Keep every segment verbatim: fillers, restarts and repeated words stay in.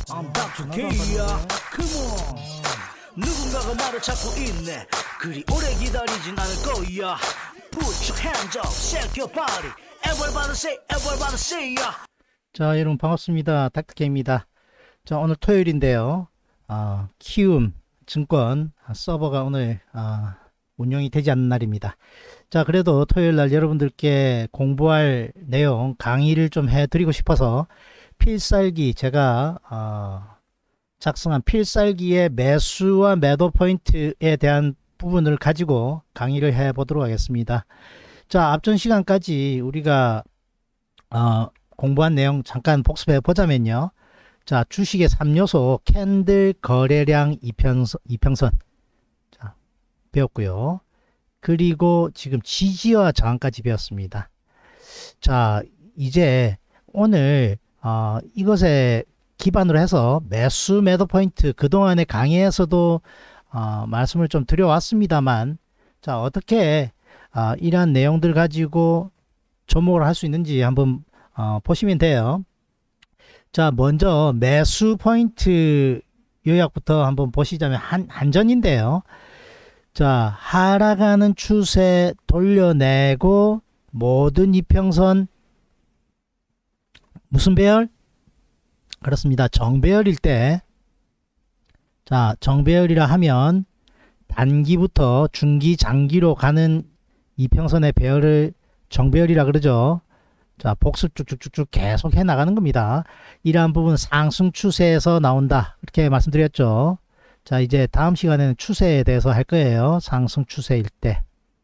I'm 닥터 K야. Come on. 누군가가 나를 찾고 있네. 그리 오래 기다리진 않을 거야. Put your hands up, shake your body. Everybody say, everybody say ya. 자, 여러분 반갑습니다. 닥터 K입니다. 자, 오늘 토요일인데요. 아, 키움 증권 서버가 오늘 아, 운영이 되지 않는 날입니다. 자, 그래도 토요일날 여러분들께 공부할 내용 강의를 좀 해드리고 싶어서 필살기 제가 어, 작성한 필살기의 매수와 매도 포인트에 대한 부분을 가지고 강의를 해보도록 하겠습니다. 자, 앞전 시간까지 우리가 어, 공부한 내용 잠깐 복습해 보자면요. 자, 주식의 삼 요소 캔들 거래량 이평선, 이평선 자, 배웠고요. 그리고 지금 지지와 저항까지 배웠습니다. 자, 이제 오늘 어, 이것에 기반으로 해서 매수 매도 포인트 그동안의 강의에서도 어, 말씀을 좀 드려왔습니다만, 자, 어떻게 어, 이러한 내용들 가지고 접목을 할 수 있는지 한번 어, 보시면 돼요. 자, 먼저 매수 포인트 요약부터 한번 보시자면 한, 한전인데요. 자, 하락하는 추세 돌려내고 모든 이평선 무슨 배열? 그렇습니다. 정배열일 때, 자, 정배열이라 하면 단기부터 중기, 장기로 가는 이평선의 배열을 정배열이라 그러죠. 자, 복습 쭉쭉쭉쭉 계속 해 나가는 겁니다. 이러한 부분 상승 추세에서 나온다. 이렇게 말씀드렸죠. 자, 이제 다음 시간에는 추세에 대해서 할 거예요. 상승 추세일 때.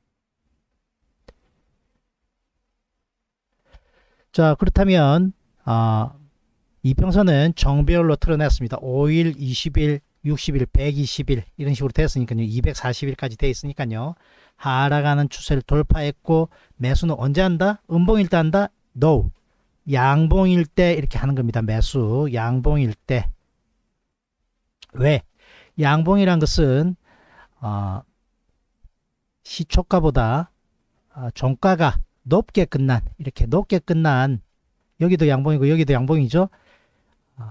자, 그렇다면 어, 이평선은 정배열로 틀어냈습니다. 오 일, 이십 일, 육십 일, 백이십 일 이런 식으로 됐으니까요. 이백사십 일까지 돼 있으니까요. 하락하는 추세를 돌파했고 매수는 언제 한다? 음봉일 때 한다? No. 양봉일 때 이렇게 하는 겁니다. 매수 양봉일 때. 왜? 양봉이란 것은 어, 시초가보다 어, 종가가 높게 끝난, 이렇게 높게 끝난, 여기도 양봉이고 여기도 양봉이죠. 어,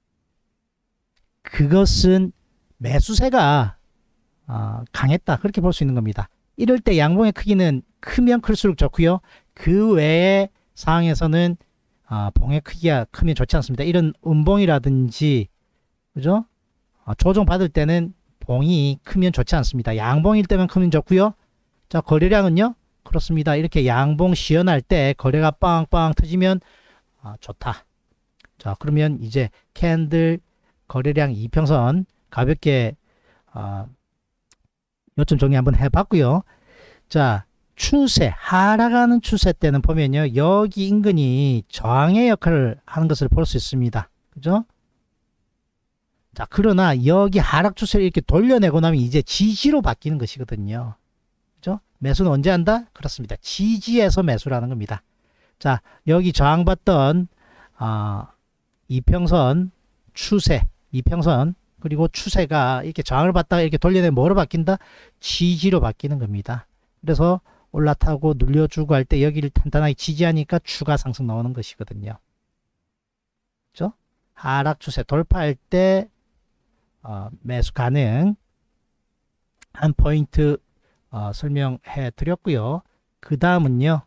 그것은 매수세가 어, 강했다, 그렇게 볼 수 있는 겁니다. 이럴 때 양봉의 크기는 크면 클수록 좋고요. 그 외의 상황에서는 어, 봉의 크기가 크면 좋지 않습니다. 이런 음봉이라든지, 그죠? 어, 조정 받을 때는 봉이 크면 좋지 않습니다. 양봉일 때만 크면 좋고요. 자, 거래량은요, 그렇습니다. 이렇게 양봉 시연할 때 거래가 빵빵 터지면 어, 좋다. 자, 그러면 이제 캔들 거래량 이평선 가볍게 어, 요점 정리 한번 해봤고요. 자, 추세, 하락하는 추세 때는 보면요, 여기 인근이 저항의 역할을 하는 것을 볼 수 있습니다. 그죠? 자, 그러나 여기 하락 추세를 이렇게 돌려내고 나면 이제 지지로 바뀌는 것이거든요. 그죠? 매수는 언제 한다? 그렇습니다. 지지에서 매수라는 겁니다. 자, 여기 저항받던 어, 이평선 추세, 이평선, 그리고 추세가 이렇게 저항을 받다가 이렇게 돌려내면 뭐로 바뀐다? 지지로 바뀌는 겁니다. 그래서 올라타고 눌려주고 할 때 여기를 탄탄하게 지지하니까 추가 상승 나오는 것이거든요. 그죠? 하락 추세 돌파할 때 어, 매수 가능 한 포인트 어, 설명해 드렸고요. 그 다음은요.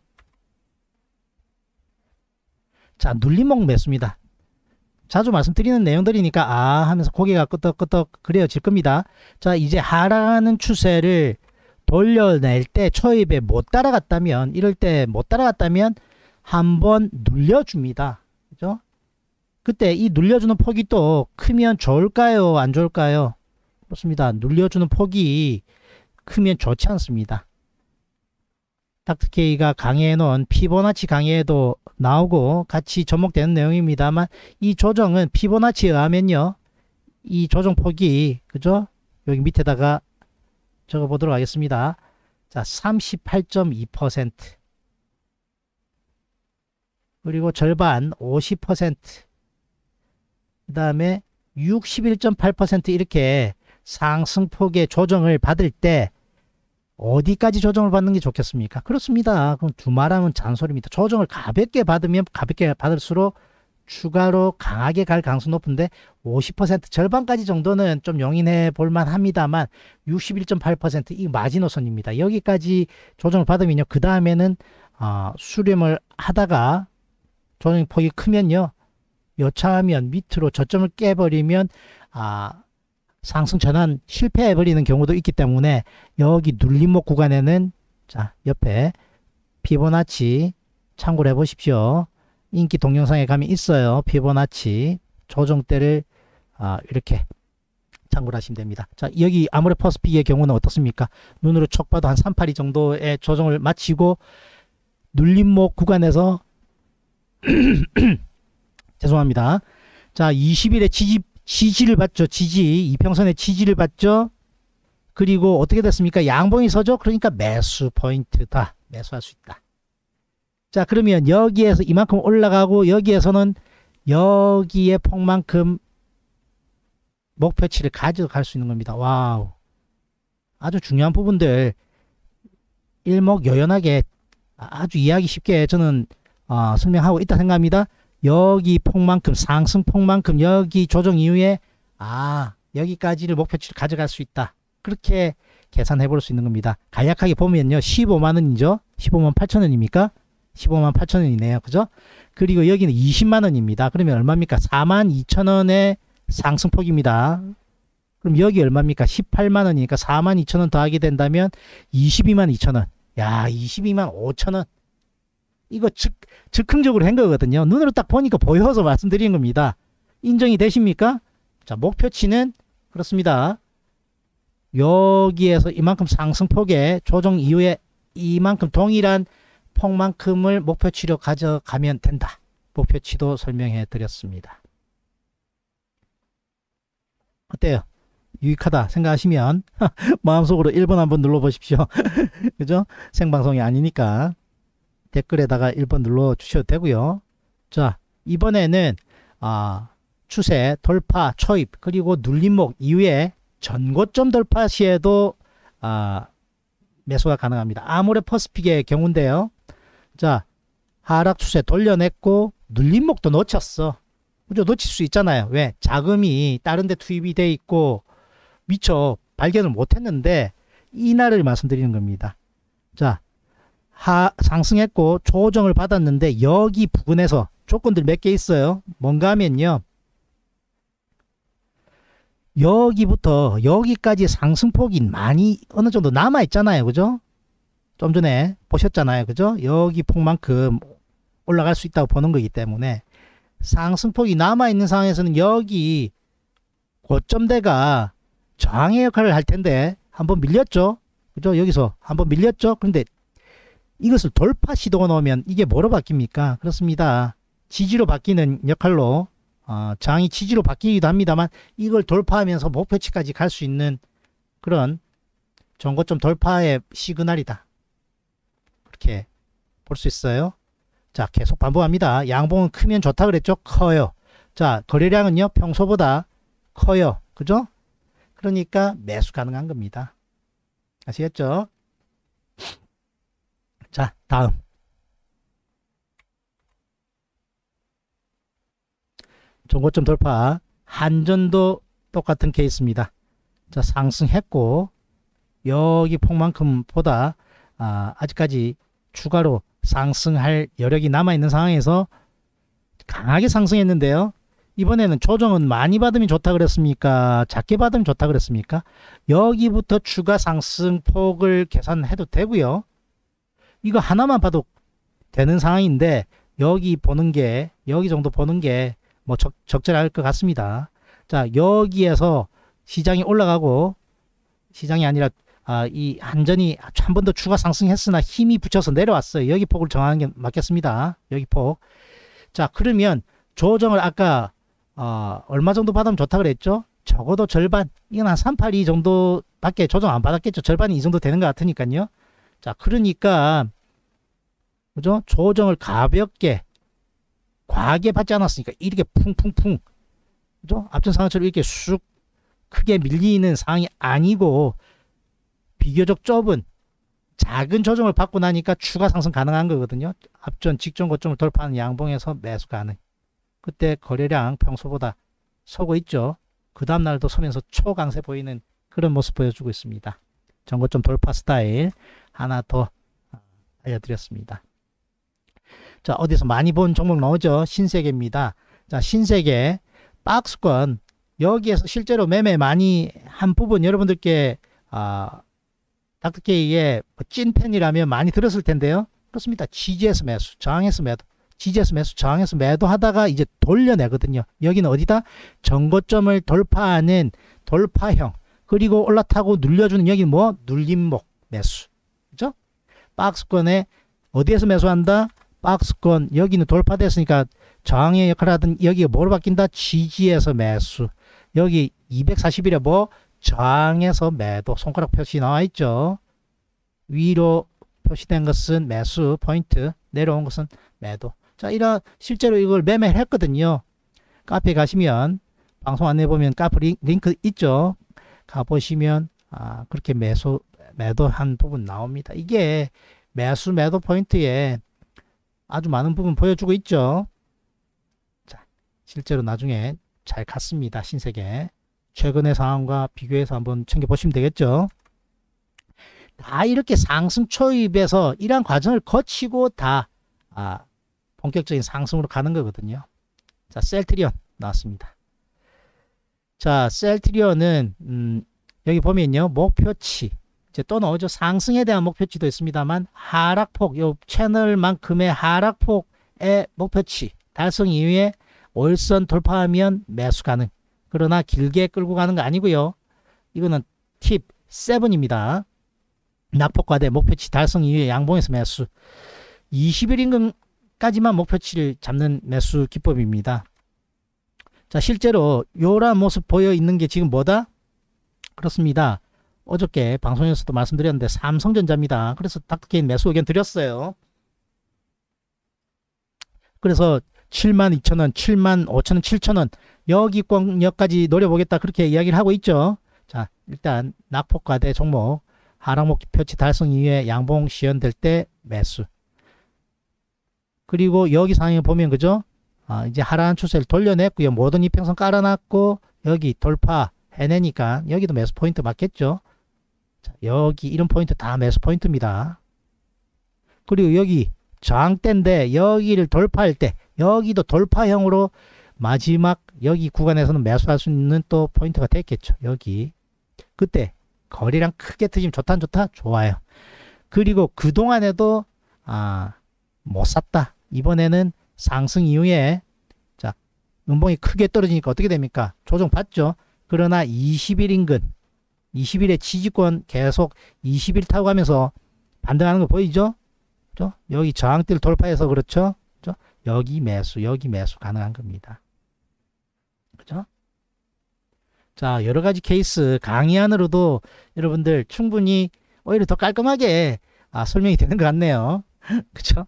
자, 눌림목 매수입니다. 자주 말씀드리는 내용들이니까 아 하면서 고개가 끄덕끄덕 그려질 겁니다. 자, 이제 하락하는 추세를 돌려낼 때 초입에 못 따라갔다면, 이럴 때 못 따라갔다면 한번 눌려줍니다. 그죠? 그때 이 눌려주는 폭이 또 크면 좋을까요? 안 좋을까요? 그렇습니다. 눌려주는 폭이 크면 좋지 않습니다. 닥터 K가 강의해 놓은 피보나치 강의에도 나오고 같이 접목되는 내용입니다만, 이 조정은 피보나치에 의하면요, 이 조정폭이, 그죠? 여기 밑에다가 적어 보도록 하겠습니다. 자, 삼십팔 점 이 퍼센트, 그리고 절반 오십 퍼센트, 그 다음에 육십일 점 팔 퍼센트 이렇게 상승폭의 조정을 받을 때 어디까지 조정을 받는 게 좋겠습니까? 그렇습니다. 그럼 두말하면 잔소리입니다. 조정을 가볍게 받으면 가볍게 받을수록 추가로 강하게 갈 가능성 높은데 오십 퍼센트 절반까지 정도는 좀 용인해 볼만 합니다만 육십일 점 팔 퍼센트 이 마지노선입니다. 여기까지 조정을 받으면요. 그 다음에는 어, 수렴을 하다가 조정 폭이 크면요. 여차하면 밑으로 저점을 깨버리면 아, 상승 전환 실패해버리는 경우도 있기 때문에 여기 눌림목 구간에는 자 옆에 피보나치 참고를 해보십시오. 인기 동영상에 가면 있어요. 피보나치 조정대를 아, 이렇게 참고를 하시면 됩니다. 자, 여기 아모레퍼스픽의 경우는 어떻습니까? 눈으로 촉 봐도 한 삼백팔십이 정도의 조정을 마치고 눌림목 구간에서 죄송합니다. 자, 이십 일에 지지, 지지를 받죠. 지지, 이평선의 지지를 받죠. 그리고 어떻게 됐습니까? 양봉이 서죠. 그러니까 매수 포인트다. 매수할 수 있다. 자, 그러면 여기에서 이만큼 올라가고 여기에서는 여기에 폭만큼 목표치를 가져갈 수 있는 겁니다. 와우. 아주 중요한 부분들 일목요연하게 아주 이해하기 쉽게 저는 어, 설명하고 있다 생각합니다. 여기 폭만큼 상승폭만큼 여기 조정 이후에 아 여기까지를 목표치를 가져갈 수 있다. 그렇게 계산해 볼 수 있는 겁니다. 간략하게 보면요. 십오만 원이죠. 십오만 팔천 원입니까? 십오만 팔천 원이네요. 그죠? 그리고 여기는 이십만 원입니다. 그러면 얼마입니까? 사만 이천 원의 상승폭입니다. 그럼 여기 얼마입니까? 십팔만 원이니까 사만 이천 원 더하게 된다면 이십이만 이천 원. 야, 이십이만 오천 원. 이거 즉, 즉흥적으로 한 거거든요. 눈으로 딱 보니까 보여서 말씀드리는 겁니다. 인정이 되십니까? 자, 목표치는 그렇습니다. 여기에서 이만큼 상승폭에 조정 이후에 이만큼 동일한 폭만큼을 목표치로 가져가면 된다. 목표치도 설명해 드렸습니다. 어때요? 유익하다 생각하시면 마음속으로 일 번 한번 눌러보십시오. 그죠? 생방송이 아니니까 댓글에다가 일 번 눌러주셔도 되고요. 자, 이번에는 아, 추세, 돌파, 초입, 그리고 눌림목 이후에 전고점 돌파 시에도 아, 매수가 가능합니다. 아모레퍼스픽의 경우인데요. 자, 하락 추세 돌려냈고 눌림목도 놓쳤어. 그죠? 놓칠 수 있잖아요. 왜? 자금이 다른 데 투입이 돼 있고 미처 발견을 못했는데 이날을 말씀드리는 겁니다. 자, 하, 상승했고 조정을 받았는데 여기 부근에서 조건들 몇 개 있어요. 뭔가 하면요. 여기부터 여기까지 상승폭이 많이 어느 정도 남아 있잖아요. 그죠? 좀 전에 보셨잖아요. 그죠? 여기 폭만큼 올라갈 수 있다고 보는 거기 때문에 상승폭이 남아 있는 상황에서는 여기 고점대가 저항의 역할을 할 텐데 한번 밀렸죠. 그죠? 여기서 한번 밀렸죠. 그런데 이것을 돌파 시도가 나오면 이게 뭐로 바뀝니까? 그렇습니다. 지지로 바뀌는 역할로 어, 저항이 지지로 바뀌기도 합니다만 이걸 돌파하면서 목표치까지 갈 수 있는 그런 전고점 돌파의 시그널이다. 그렇게 볼 수 있어요. 자, 계속 반복합니다. 양봉은 크면 좋다 그랬죠? 커요. 자, 거래량은요 평소보다 커요. 그죠? 그러니까 매수 가능한 겁니다. 아시겠죠? 자, 다음 전고점 돌파. 한전도 똑같은 케이스입니다. 자, 상승했고 여기 폭만큼보다 아, 아직까지 추가로 상승할 여력이 남아있는 상황에서 강하게 상승했는데요. 이번에는 조정은 많이 받으면 좋다 그랬습니까? 작게 받으면 좋다 그랬습니까? 여기부터 추가 상승폭을 계산해도 되고요. 이거 하나만 봐도 되는 상황인데 여기 보는 게 여기 정도 보는 게 뭐 적절할 것 같습니다. 자, 여기에서 시장이 올라가고 시장이 아니라 아, 이 한전이 한 번 더 추가 상승했으나 힘이 붙여서 내려왔어요. 여기 폭을 정하는 게 맞겠습니다. 여기 폭. 자, 그러면 조정을 아까 어, 얼마 정도 받으면 좋다 그랬죠? 적어도 절반. 이건 한 삼백팔십이 정도밖에 조정 안 받았겠죠. 절반이 이 정도 되는 것 같으니까요. 자, 그러니까 그죠? 조정을 가볍게 과하게 받지 않았으니까 이렇게 풍풍풍 그죠? 앞전 상황처럼 이렇게 쑥 크게 밀리는 상황이 아니고 비교적 좁은 작은 조정을 받고 나니까 추가 상승 가능한 거거든요. 앞전 직전 고점을 돌파하는 양봉에서 매수 가능. 그때 거래량 평소보다 서고 있죠. 그 다음날도 서면서 초강세 보이는 그런 모습 보여주고 있습니다. 전고점 돌파 스타일 하나 더 알려드렸습니다. 자, 어디서 많이 본 종목 나오죠? 신세계입니다. 자, 신세계 박스권 여기에서 실제로 매매 많이 한 부분 여러분들께 아, 닥터케이의 찐팬이라면 많이 들었을 텐데요. 그렇습니다. 지지에서 매수, 저항에서 매도, 지지에서 매수, 저항에서 매도 하다가 이제 돌려내거든요. 여기는 어디다? 전고점을 돌파하는 돌파형, 그리고 올라타고 눌려주는 여기 뭐? 눌림목 매수. 그죠? 박스권에 어디에서 매수한다? 박스권 여기는 돌파됐으니까 저항의 역할을 하던 여기가 뭐로 바뀐다? 지지에서 매수. 여기 이백사십 일에 뭐? 저항에서 매도. 손가락 표시 나와 있죠. 위로 표시된 것은 매수 포인트, 내려온 것은 매도. 자, 이런 실제로 이걸 매매를 했거든요. 카페 가시면 방송 안내 보면 카페 링크 있죠. 가보시면 아, 그렇게 매수 매도한 부분 나옵니다. 이게 매수 매도 포인트에 아주 많은 부분 보여주고 있죠. 자, 실제로 나중에 잘 갔습니다. 신세계 최근의 상황과 비교해서 한번 챙겨보시면 되겠죠. 다 이렇게 상승 초입에서 이러한 과정을 거치고 다 아, 본격적인 상승으로 가는 거거든요. 자, 셀트리온 나왔습니다. 자, 셀트리온은 음, 여기 보면요, 목표치 이제 또 나오죠. 상승에 대한 목표치도 있습니다만 하락폭, 요 채널만큼의 하락폭의 목표치 달성 이후에 월선 돌파하면 매수 가능. 그러나 길게 끌고 가는 거 아니고요. 이거는 팁 칠입니다. 낙폭과대 목표치 달성 이후에 양봉에서 매수. 이십 일 인근까지만 목표치를 잡는 매수 기법입니다. 자, 실제로 요런 모습 보여 있는 게 지금 뭐다? 그렇습니다. 어저께 방송에서도 말씀드렸는데 삼성전자입니다. 그래서 닥터케인 매수 의견 드렸어요. 그래서 칠만 이천 원, 칠만 오천 원, 칠천 원 여기권역까지 노려보겠다 그렇게 이야기를 하고 있죠. 자, 일단 낙폭과대 종목 하락 목표치 달성 이후에 양봉 시연될 때 매수. 그리고 여기 상황을 보면 그죠? 아, 이제 하락한 추세를 돌려냈고요. 모든 이평선 깔아놨고 여기 돌파 해내니까 여기도 매수 포인트 맞겠죠? 자, 여기 이런 포인트 다 매수 포인트입니다. 그리고 여기 저항대인데 여기를 돌파할 때 여기도 돌파형으로 마지막 여기 구간에서는 매수할 수 있는 또 포인트가 됐겠죠. 여기 그때 거리랑 크게 트지면 좋다 안 좋다? 좋아요. 그리고 그동안에도 아, 못 샀다. 이번에는 상승 이후에 자, 음봉이 크게 떨어지니까 어떻게 됩니까? 조정 받죠. 그러나 이십 일 인근 이십 일의 지지권 계속 이십 일 타고 가면서 반등하는 거 보이죠? 그렇죠? 여기 저항대를 돌파해서 그렇죠? 그렇죠? 여기 매수 여기 매수 가능한 겁니다. 그죠? 자, 여러 가지 케이스 강의 안으로도 여러분들 충분히 오히려 더 깔끔하게 아, 설명이 되는 것 같네요. 그쵸?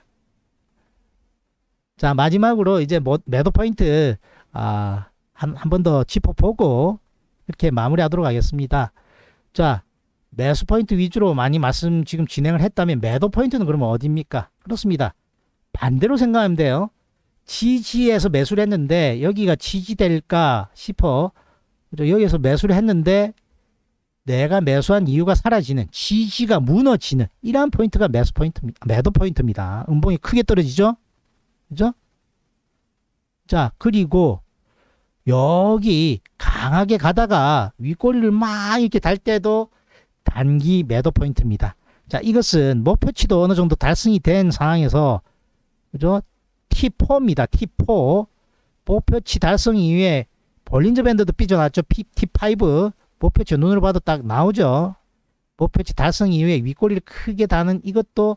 자, 마지막으로 이제 뭐, 매도 포인트 아, 한, 한 번 더 짚어보고 이렇게 마무리하도록 하겠습니다. 자, 매수 포인트 위주로 많이 말씀 지금 진행을 했다면 매도 포인트는 그러면 어디입니까? 그렇습니다. 반대로 생각하면 돼요. 지지에서 매수를 했는데 여기가 지지될까 싶어 여기에서 매수를 했는데 내가 매수한 이유가 사라지는, 지지가 무너지는 이러한 포인트가 매수 포인트입니다. 매도 포인트입니다. 음봉이 크게 떨어지죠? 그죠? 자, 그리고 여기 강하게 가다가 윗꼬리를 막 이렇게 달 때도 단기 매도 포인트입니다. 자, 이것은 목표치도 어느 정도 달성이 된 상황에서 그죠? 티 포입니다. 티 포. 목표치 달성 이후에 볼린저 밴드도 삐져나왔죠. 티 파이브. 목표치 눈으로 봐도 딱 나오죠. 목표치 달성 이후에 윗꼬리를 크게 다는 이것도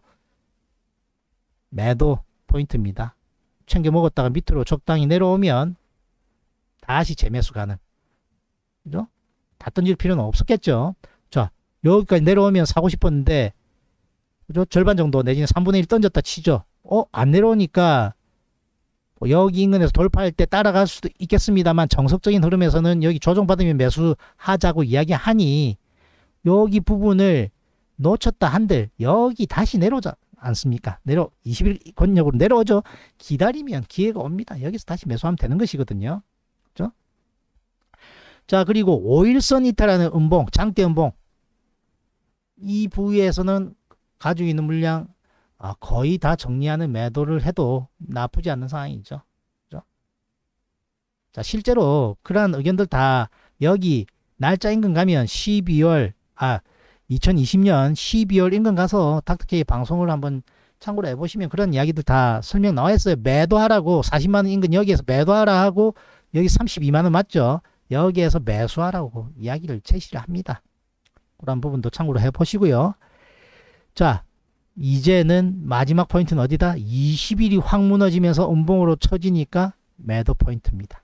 매도 포인트입니다. 챙겨 먹었다가 밑으로 적당히 내려오면 다시 재매수 가능. 그죠? 다 던질 필요는 없었겠죠. 자, 여기까지 내려오면 사고 싶었는데 그죠? 절반 정도 내지는 삼분의 일 던졌다 치죠. 어? 안 내려오니까 뭐 여기 인근에서 돌파할 때 따라갈 수도 있겠습니다만 정석적인 흐름에서는 여기 조정받으면 매수하자고 이야기하니 여기 부분을 놓쳤다 한들 여기 다시 내려오자 않습니까? 내려 이십 일 권역으로 내려오죠. 기다리면 기회가 옵니다. 여기서 다시 매수하면 되는 것이거든요. 그렇죠? 자, 그리고 오일선 이탈하는 음봉, 장대 음봉. 이 부위에서는 가지고 있는 물량 거의 다 정리하는 매도를 해도 나쁘지 않는 상황이죠. 그렇죠? 자, 실제로 그러한 의견들 다 여기 날짜 인근 가면 십이월, 아, 이천이십 년 십이월 인근 가서 닥터케이 방송을 한번 참고로 해보시면 그런 이야기들 다 설명 나와 있어요. 매도하라고 사십만 원 인근 여기에서 매도하라 하고 여기 삼십이만 원 맞죠? 여기에서 매수하라고 이야기를 제시를 합니다. 그런 부분도 참고로 해보시고요. 자, 이제는 마지막 포인트는 어디다? 이십 일이 확 무너지면서 음봉으로 쳐지니까 매도 포인트입니다.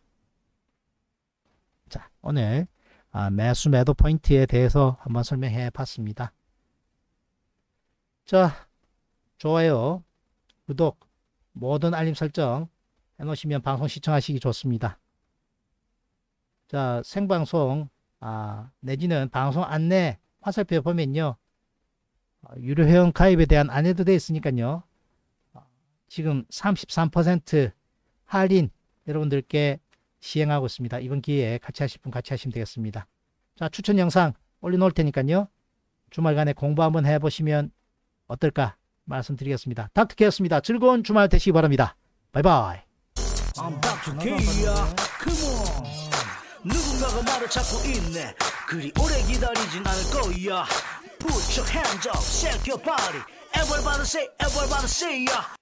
자, 오늘 아, 매수 매도 포인트에 대해서 한번 설명해 봤습니다. 자, 좋아요, 구독, 모든 알림 설정 해놓으시면 방송 시청하시기 좋습니다. 자, 생방송 아, 내지는 방송 안내 화살표에 보면요, 유료 회원 가입에 대한 안내도 되어 있으니까요, 지금 삼십삼 퍼센트 할인 여러분들께 시행하고 있습니다. 이번 기회에 같이 하실 분 같이 하시면 되겠습니다. 자, 추천 영상 올려놓을 테니까요, 주말간에 공부 한번 해보시면 어떨까 말씀드리겠습니다. 닥터케이였습니다. 즐거운 주말 되시기 바랍니다. 바이바이. I'm 닥터 K야. Come on. 누군가가 나를 찾고 있네. 그리 오래 기다리진 않을 거야. Put your hands up, shake your body. Everybody say, everybody say, yeah.